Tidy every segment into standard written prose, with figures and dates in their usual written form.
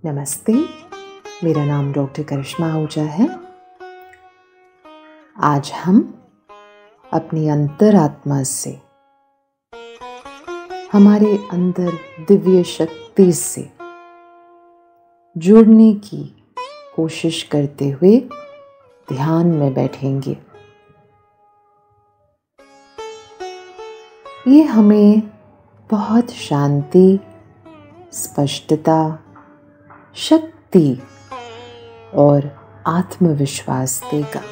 नमस्ते, मेरा नाम डॉक्टर करिश्मा आहूजा है। आज हम अपनी अंतरात्मा से, हमारे अंदर दिव्य शक्ति से जुड़ने की कोशिश करते हुए ध्यान में बैठेंगे। ये हमें बहुत शांति, स्पष्टता, शक्ति और आत्मविश्वास देगा।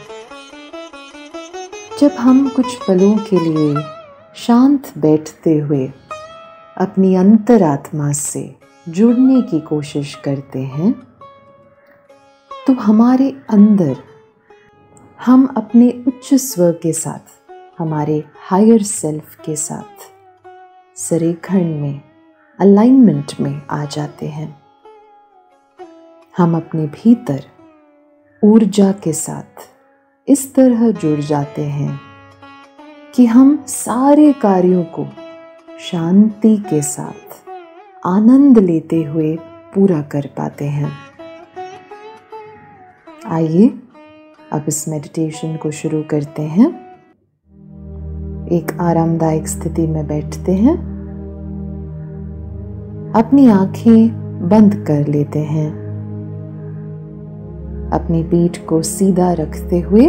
जब हम कुछ पलों के लिए शांत बैठते हुए अपनी अंतरात्मा से जुड़ने की कोशिश करते हैं, तो हमारे अंदर हम अपने उच्च स्व के साथ, हमारे हायर सेल्फ के साथ सरेखंड में, अलाइनमेंट में आ जाते हैं। हम अपने भीतर ऊर्जा के साथ इस तरह जुड़ जाते हैं कि हम सारे कार्यों को शांति के साथ आनंद लेते हुए पूरा कर पाते हैं। आइए अब इस मेडिटेशन को शुरू करते हैं। एक आरामदायक स्थिति में बैठते हैं, अपनी आंखें बंद कर लेते हैं, अपनी पीठ को सीधा रखते हुए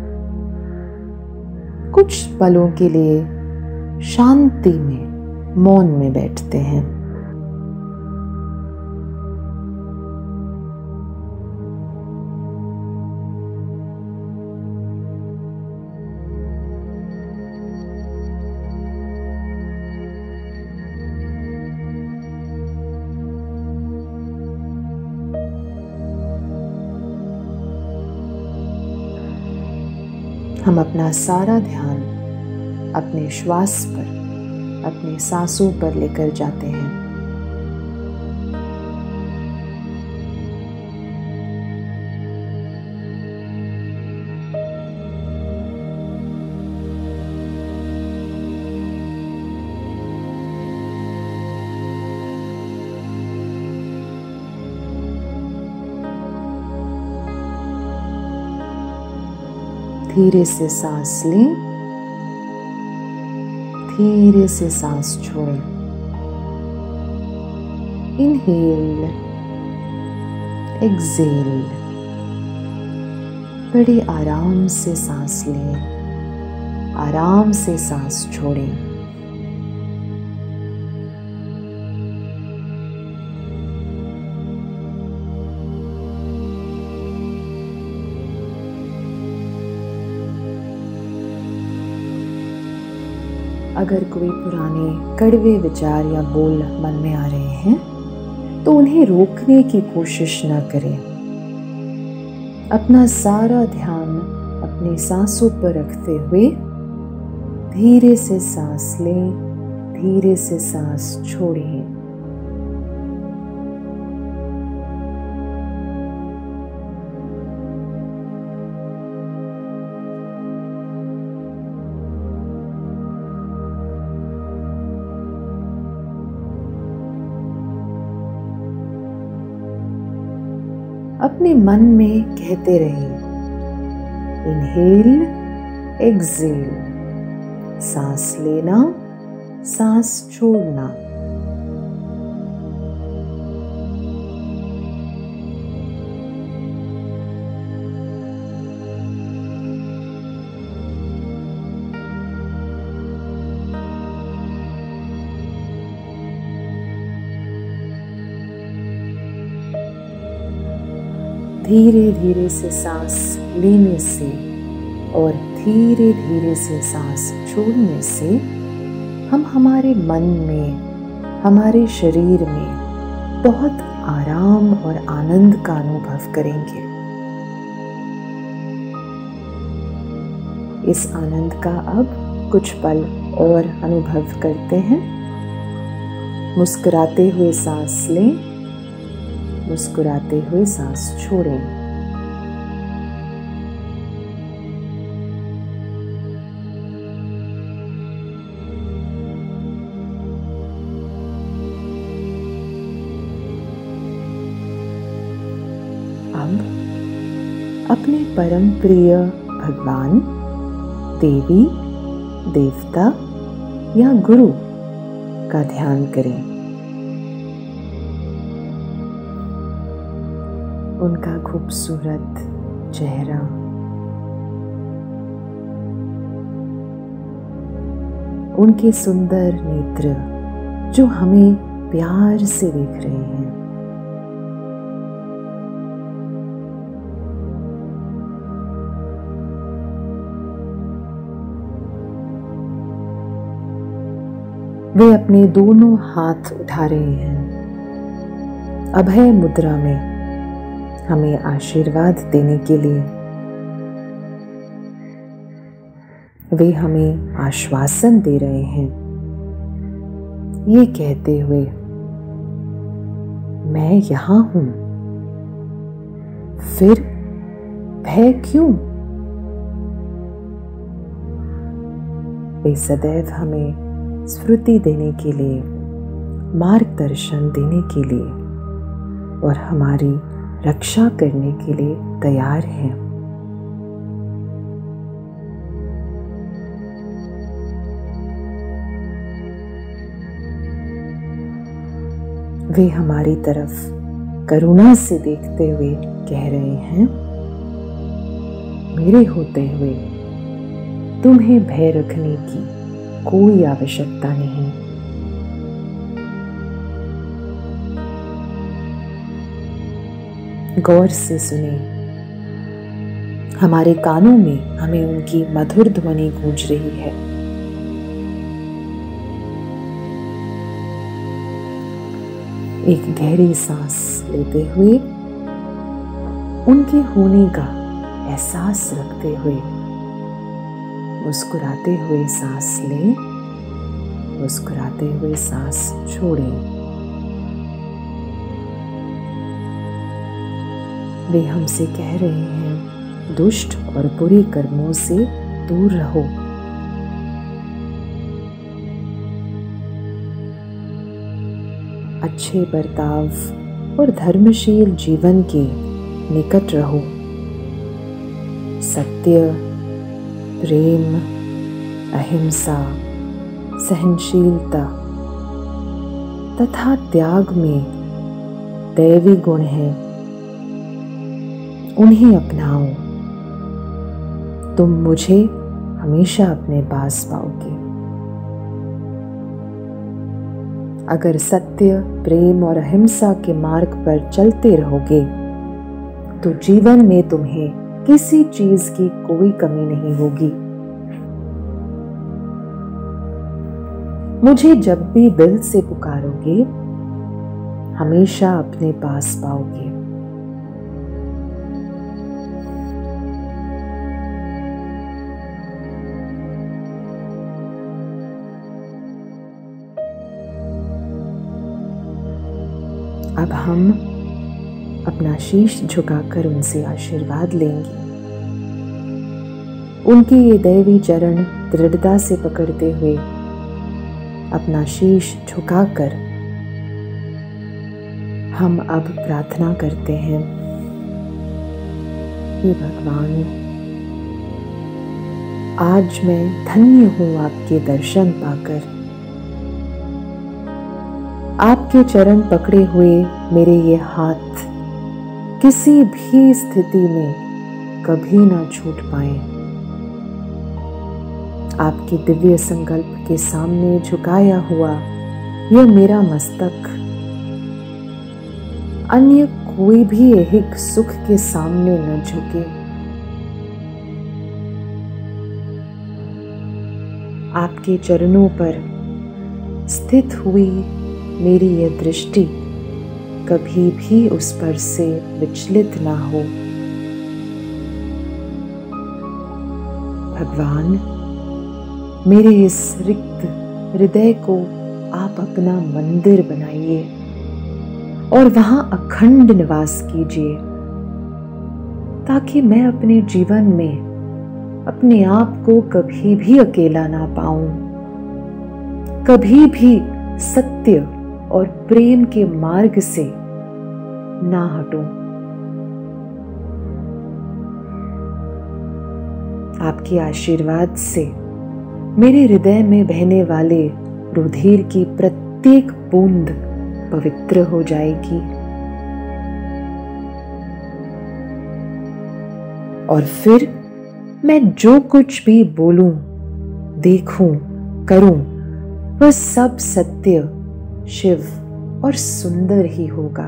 कुछ पलों के लिए शांति में, मौन में बैठते हैं। हम अपना सारा ध्यान अपने श्वास पर, अपनी सांसों पर लेकर जाते हैं। धीरे से सांस लें, धीरे से सांस छोड़ें। Inhale, exhale. बड़े आराम से सांस लें, आराम से सांस छोड़ें। अगर कोई पुराने कड़वे विचार या बोल मन में आ रहे हैं, तो उन्हें रोकने की कोशिश न करें। अपना सारा ध्यान अपनी सांसों पर रखते हुए धीरे से सांस लें, धीरे से सांस छोड़ें। अपने मन में कहते रहिए, इनहेल, एक्सहेल। सांस लेना, सांस छोड़ना। धीरे धीरे से सांस लेने से और धीरे धीरे से सांस छोड़ने से हम हमारे मन में, हमारे शरीर में बहुत आराम और आनंद का अनुभव करेंगे। इस आनंद का अब कुछ पल और अनुभव करते हैं। मुस्कुराते हुए सांस लें, मुस्कुराते हुए सांस छोड़ें। अब अपने परम प्रिय भगवान, देवी, देवता या गुरु का ध्यान करें। उनका खूबसूरत चेहरा, उनके सुंदर नेत्र जो हमें प्यार से देख रहे हैं। वे अपने दोनों हाथ उठा रहे हैं अभय मुद्रा में हमें आशीर्वाद देने के लिए। वे हमें आश्वासन दे रहे हैं, ये कहते हुए, मैं यहां हूं, फिर भय क्यों? वे सदैव हमें स्मृति देने के लिए, मार्गदर्शन देने के लिए और हमारी रक्षा करने के लिए तैयार हैं। वे हमारी तरफ करुणा से देखते हुए कह रहे हैं, मेरे होते हुए तुम्हें भय रखने की कोई आवश्यकता नहीं। गौर से सुने, हमारे कानों में हमें उनकी मधुर ध्वनि गूंज रही है। एक गहरी सांस लेते हुए, उनके होने का एहसास रखते हुए, मुस्कुराते हुए सांस लें, मुस्कुराते हुए सांस छोड़ें। वे हमसे कह रहे हैं, दुष्ट और बुरे कर्मों से दूर रहो। अच्छे बर्ताव और धर्मशील जीवन के निकट रहो। सत्य, प्रेम, अहिंसा, सहनशीलता तथा त्याग में दैवी गुण हैं, उन्हें अपनाओ। तुम मुझे हमेशा अपने पास पाओगे। अगर सत्य, प्रेम और अहिंसा के मार्ग पर चलते रहोगे तो जीवन में तुम्हें किसी चीज की कोई कमी नहीं होगी। मुझे जब भी दिल से पुकारोगे, हमेशा अपने पास पाओगे। अब हम अपना शीश झुकाकर उनसे आशीर्वाद लेंगे। उनके ये दैवी चरण दृढ़ता से पकड़ते हुए अपना शीश झुकाकर हम अब प्रार्थना करते हैं, हे भगवान, आज मैं धन्य हूं आपके दर्शन पाकर। आपके चरण पकड़े हुए मेरे ये हाथ किसी भी स्थिति में कभी ना छूट पाए। आपके दिव्य संकल्प के सामने झुकाया हुआ यह मेरा मस्तक अन्य कोई भी ऐहिक सुख के सामने न झुके। आपके चरणों पर स्थित हुई मेरी यह दृष्टि कभी भी उस पर से विचलित ना हो। भगवान, मेरे इस रिक्त हृदय को आप अपना मंदिर बनाइए और वहां अखंड निवास कीजिए, ताकि मैं अपने जीवन में अपने आप को कभी भी अकेला ना पाऊं, कभी भी सत्य और प्रेम के मार्ग से ना हटूं। आपके आशीर्वाद से मेरे हृदय में बहने वाले रुधिर की प्रत्येक बूंद पवित्र हो जाएगी और फिर मैं जो कुछ भी बोलूं, देखूं, करूं, वह सब सत्य, शिव और सुंदर ही होगा।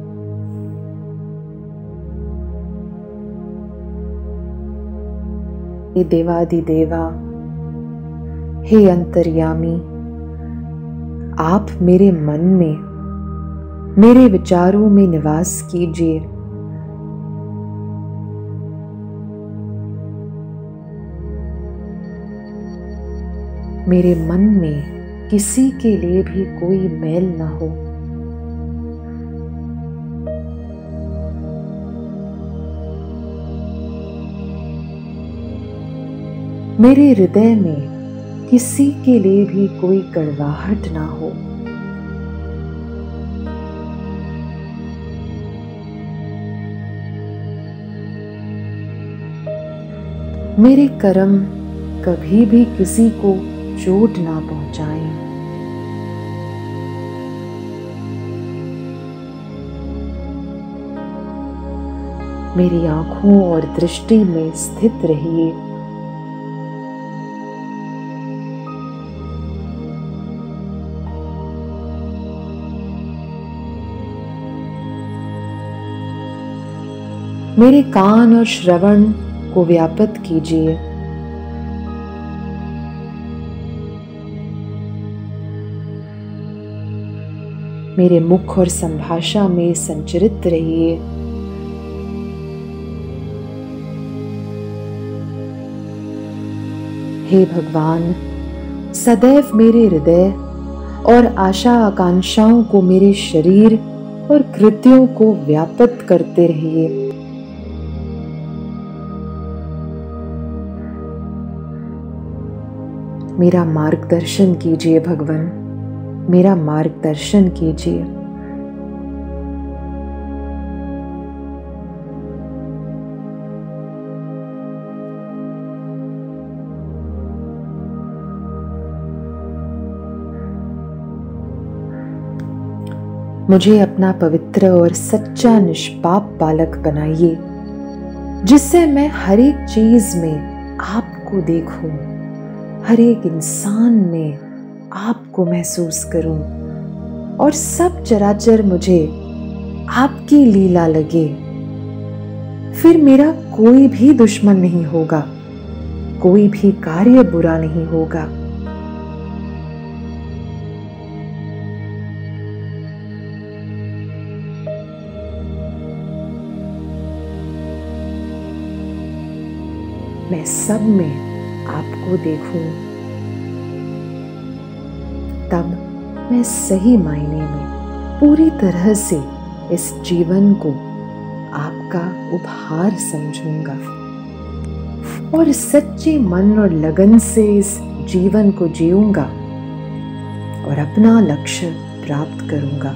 हे देवादिदेवा, हे अंतर्यामी, आप मेरे मन में, मेरे विचारों में निवास कीजिए। मेरे मन में किसी के लिए भी कोई मैल न हो। मेरे हृदय में किसी के लिए भी कोई कड़वाहट ना हो। मेरे कर्म कभी भी किसी को चोट ना पहुंचाएं। मेरी आंखों और दृष्टि में स्थित रहिए। मेरे कान और श्रवण को व्याप्त कीजिए। मेरे मुख और संभाषा में संचरित रहिए। हे भगवान, सदैव मेरे हृदय और आशा आकांक्षाओं को मेरे शरीर और कृत्यों को व्याप्त करते रहिए। मेरा मार्गदर्शन कीजिए भगवान, मेरा मार्गदर्शन कीजिए। मुझे अपना पवित्र और सच्चा निष्पाप बालक बनाइए, जिससे मैं हर एक चीज में आपको देखूं, हर एक इंसान में आपको महसूस करूं और सब चराचर मुझे आपकी लीला लगे। फिर मेरा कोई भी दुश्मन नहीं होगा, कोई भी कार्य बुरा नहीं होगा। मैं सब में आपको देखूं, तब मैं सही मायने में पूरी तरह से इस जीवन को आपका उपहार समझूंगा और सच्चे मन और लगन से इस जीवन को जीऊंगा और अपना लक्ष्य प्राप्त करूंगा।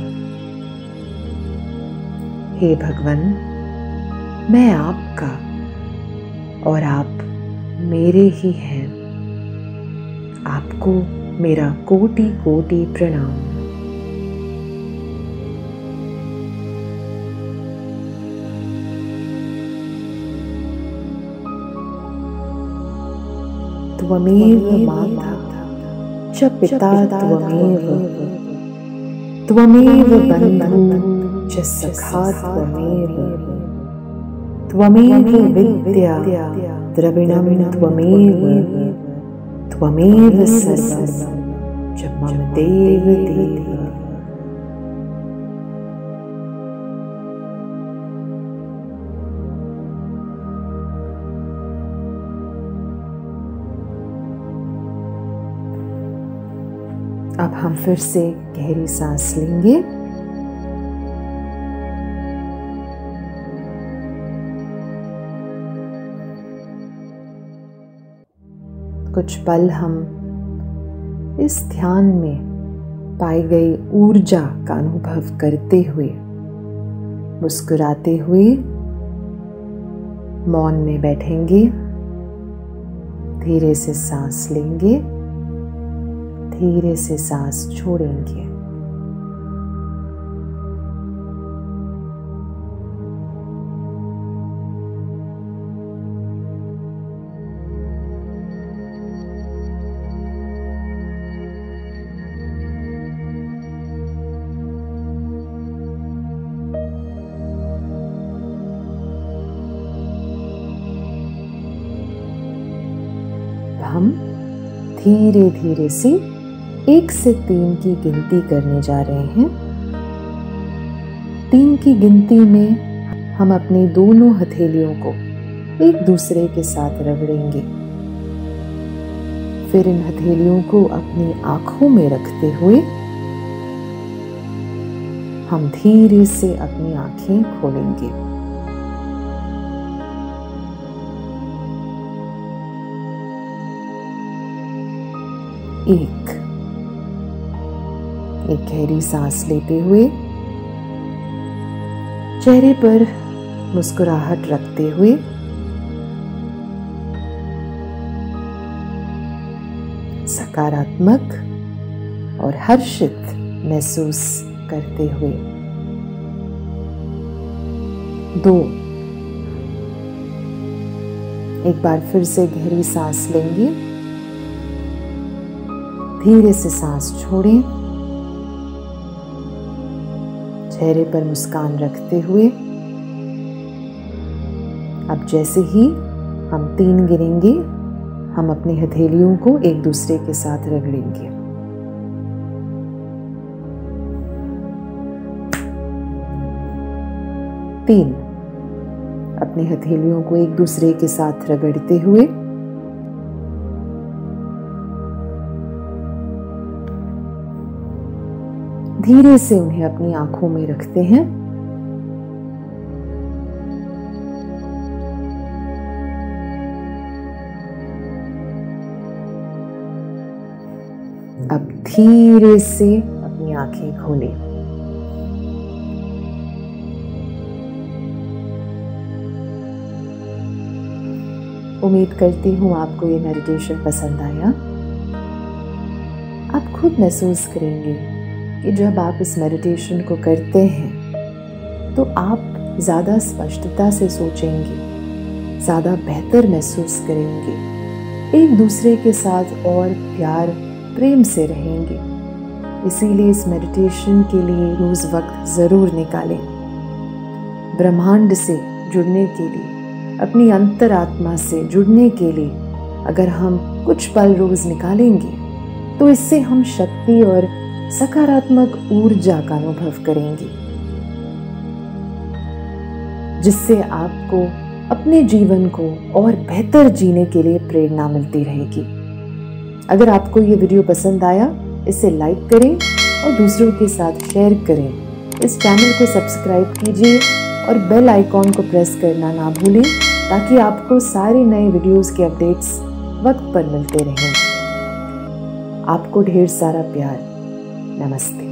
हे भगवान, मैं आपका और आप मेरे ही हैं। आपको मेरा कोटि कोटि प्रणाम। त्वमेव माता च पिता त्वमेव, त्वमेव बन्धु च सखा त्वमेव, त्वमेव विद्या द्रविणं त्वमेव, त्वमेव सर्वं च मम देव देव। अब हम फिर से गहरी सांस लेंगे। कुछ पल हम इस ध्यान में पाई गई ऊर्जा का अनुभव करते हुए, मुस्कुराते हुए मौन में बैठेंगे धीरे से सांस लेंगे, धीरे से सांस छोड़ेंगे। हम धीरे धीरे से 1 से 3 की गिनती करने जा रहे हैं। 3 की गिनती में हम अपनी दोनों हथेलियों को एक दूसरे के साथ रगड़ेंगे। फिर इन हथेलियों को अपनी आंखों में रखते हुए हम धीरे से अपनी आंखें खोलेंगे। एक गहरी सांस लेते हुए चेहरे पर मुस्कुराहट रखते हुए सकारात्मक और हर्षित महसूस करते हुए 2 एक बार फिर से गहरी सांस लेंगे, धीरे से सांस छोड़ें, चेहरे पर मुस्कान रखते हुए अब जैसे ही हम 3 गिनेंगे, हम अपनी हथेलियों को एक दूसरे के साथ रगड़ेंगे। 3 अपनी हथेलियों को एक दूसरे के साथ रगड़ते हुए धीरे से उन्हें अपनी आंखों में रखते हैं। अब धीरे से अपनी आंखें खोलें। उम्मीद करती हूँ आपको ये मेडिटेशन पसंद आया। आप खुद महसूस करेंगे कि जब आप इस मेडिटेशन को करते हैं तो आप ज़्यादा स्पष्टता से सोचेंगे, ज़्यादा बेहतर महसूस करेंगे, एक दूसरे के साथ और प्यार प्रेम से रहेंगे। इसीलिए इस मेडिटेशन के लिए रोज़ वक्त ज़रूर निकालें। ब्रह्मांड से जुड़ने के लिए, अपनी अंतरात्मा से जुड़ने के लिए अगर हम कुछ पल रोज़ निकालेंगे तो इससे हम शक्ति और सकारात्मक ऊर्जा का अनुभव करेंगे, जिससे आपको अपने जीवन को और बेहतर जीने के लिए प्रेरणा मिलती रहेगी। अगर आपको ये वीडियो पसंद आया, इसे लाइक करें और दूसरों के साथ शेयर करें। इस चैनल को सब्सक्राइब कीजिए और बेल आइकॉन को प्रेस करना ना भूलें, ताकि आपको सारे नए वीडियोस के अपडेट्स वक्त पर मिलते रहें। आपको ढेर सारा प्यार। नमस्ते।